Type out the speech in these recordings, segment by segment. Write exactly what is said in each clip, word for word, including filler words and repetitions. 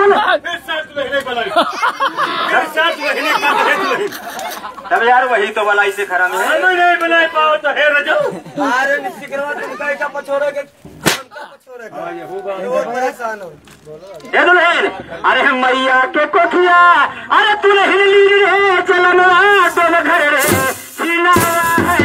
तब यार वही तो बलाई से खरा में है। नहीं बनाए पाओ तो है रजो। अरे निश्चित करवा तुमका क्या पछोरे के उनका पछोरे का ये होगा वो परेशान हो ए दुल्हन अरे हम मैया के कोठिया अरे दुल्हन ली रे चलनवा दोन घर रे सीना है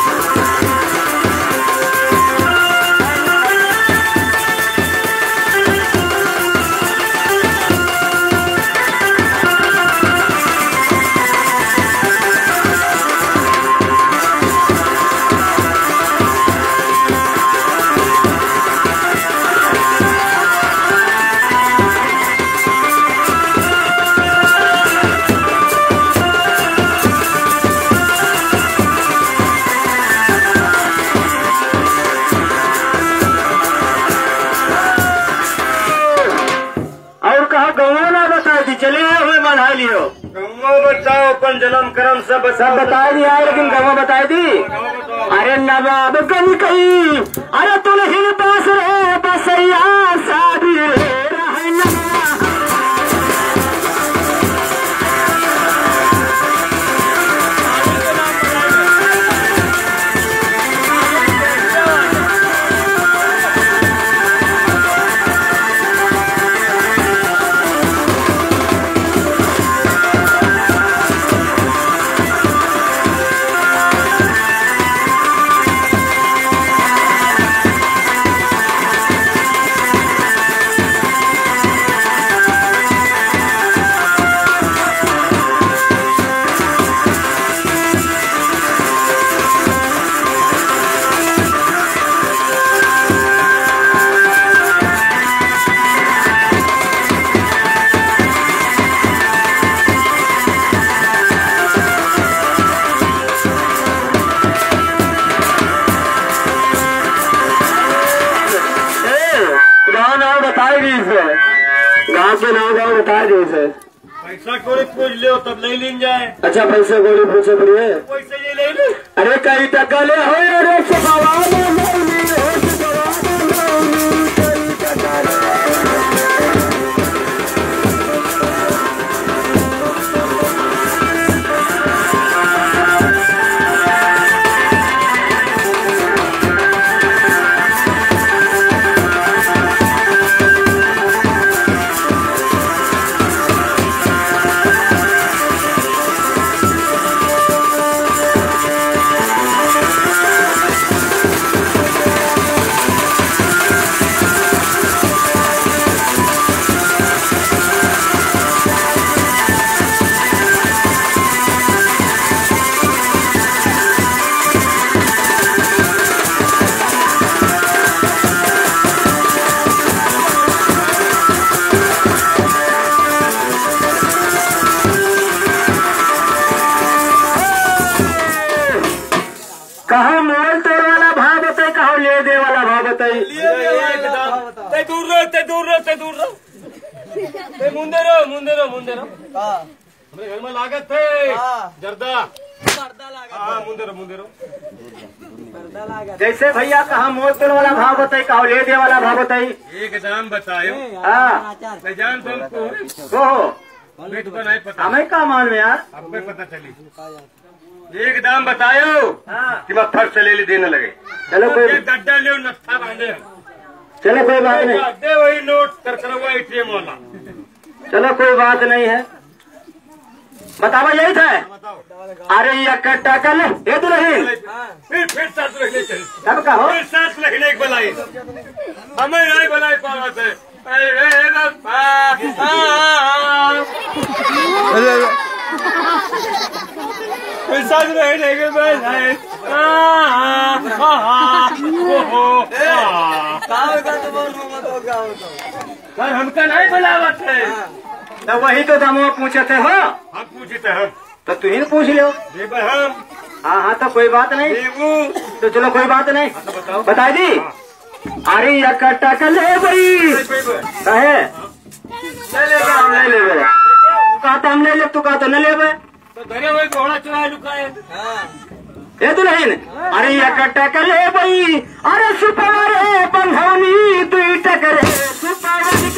चले हुए बढ़ा लियो। गंगो बताओ अपन जन्म कर्म सब सब बता दिया लेकिन गंगो बता दी। अरे नवाब कहीं कहीं अरे तुलहिन पास रे बसैया शादी रे गाँव के नाम गाँव बता दी से पैसा कोड़ी पूछ लो तब नहीं लीन जाए। अच्छा पैसे गोली पूछे पड़िए पैसे ये ले ली। अरे कई टका ले हो रे कहा मोल तोड़ वाला भाव बताई कहा ले दे वाला भाव बताई। ते दूर रहो ते दूर रहो ते दूर रहो ते मुंदे रहो मुंदे रहो मुंदे रहो। हमारे घर में लागत थे जर्दा जर्दा लागत। हाँ मुंदे रहो मुंदे रहो जर्दा लागत। जैसे भैया कहा मोल तोड़ वाला भाव बताई कहा ले दे वाला भाव बताई। एक दाम बतायो। हाँ मैं जान तुमको हो बेट को नहीं पता हमें क्या मान में यार अब में पता चली। एक दाम बतायो कि मैं फर्स्ट से ले ली देने लगे। चलो कोई गड्ढा ले नत्था बांधे चलो कोई बात नहीं दे वही नोट कर कर हुआ एटीएम वाला। चलो कोई बात नहीं है बतावा यही था। अरे ये कट्टा कल ये तो नहीं फिर फिर साथ रखने चल कब का हो फिर साथ रखने की बनाई हमें नहीं बनाई पावा थे। पैसा रहने के बाद सर हमका नहीं बुलावत है। तो वही तो दामो पूछे थे हो हम पूछे थे हम तो तू ही पूछ लो। हम हाँ हाँ तो कोई बात नहीं तो चलो कोई बात नहीं बताओ बता दी। अरे ये कट्टा का ले बड़ी कहे हम ले ले कहा तो हम ले ले तू कहा तो न ले तो घरे वही घोड़ा चुरा लुका है। ये तो नहीं अरे ये कट्टा का ले बड़ी अरे सुपारे बंधौनी तू टकरे सुपारे